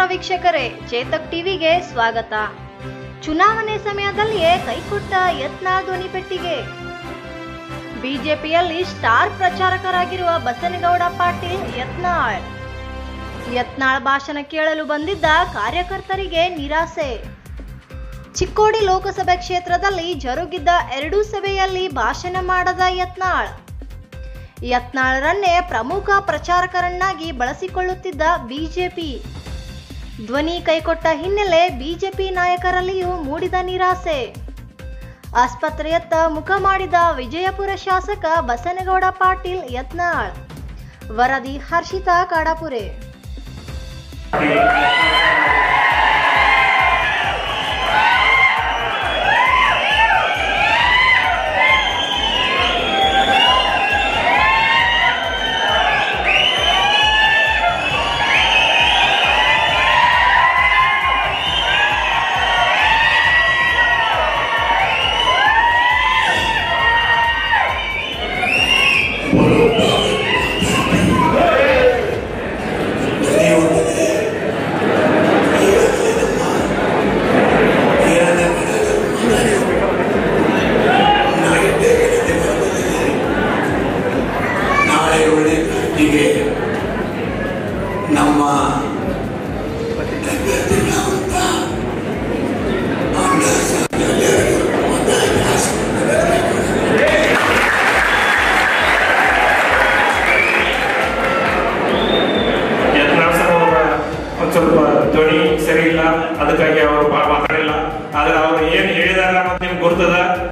ವೀಕ್ಷಕರೇ, ಚೇತಕ್ ಟಿವಿಗೆ ಸ್ವಾಗತ. ಚುನಾವಣೆ ಸಮಯದಲ್ಲಿಯೇ ಕೈಕೊಟ್ಟ ಯತ್ನಾಳ್ ಧ್ವನಿಪೆಟ್ಟಿಗೆ. ಬಿಜೆಪಿಯಲ್ಲಿ ಸ್ಟಾರ್ ಪ್ರಚಾರಕರಾಗಿರುವ ಬಸನಗೌಡ ಪಾಟೀಲ್ ಯತ್ನಾಳ್ ಭಾಷಣ ಕೇಳಲು ಬಂದಿದ್ದ ಕಾರ್ಯಕರ್ತರಿಗೆ ನಿರಾಸೆ. ಚಿಕ್ಕೋಡಿ ಲೋಕಸಭೆ ಕ್ಷೇತ್ರದಲ್ಲಿ ಜರುಗಿದ್ದ 2 ಸಭೆಯಲ್ಲಿ ಭಾಷಣ ಮಾಡದ ಯತ್ನಾಳ್ರನ್ನೇ ಪ್ರಮುಖ ಪ್ರಚಾರಕರನ್ನಾಗಿ ಬಳಸಿಕೊಳ್ಳುತ್ತಿದ್ದ ಬಿಜೆಪಿ. ಧ್ವನಿ ಕೈಕೊಟ್ಟ ಹಿನ್ನೆಲೆ ಬಿಜೆಪಿ ನಾಯಕರಲ್ಲಿಯೂ ಮೂಡಿದ ನಿರಾಸೆ. ಆಸ್ಪತ್ರೆಯತ್ತ ಮುಖ ಮಾಡಿದ ವಿಜಯಪುರ ಶಾಸಕ ಬಸನಗೌಡ ಪಾಟೀಲ್ ಯತ್ನಾಳ್. ವರದಿ ಹರ್ಷಿತಾ ಕಾಡಾಪುರೆ. ನಮ್ಮ ಒಂದು ಸ್ವಲ್ಪ ಧ್ವನಿ ಸರಿ ಇಲ್ಲ, ಅದಕ್ಕಾಗಿ ಅವರು ಮಾತಾಡಿಲ್ಲ. ಆದ್ರೆ ಅವರು ಏನು ಹೇಳಿದಾರ ಅನ್ನೋದು ನಿಮ್ಗೆ ಗೊತ್ತದ.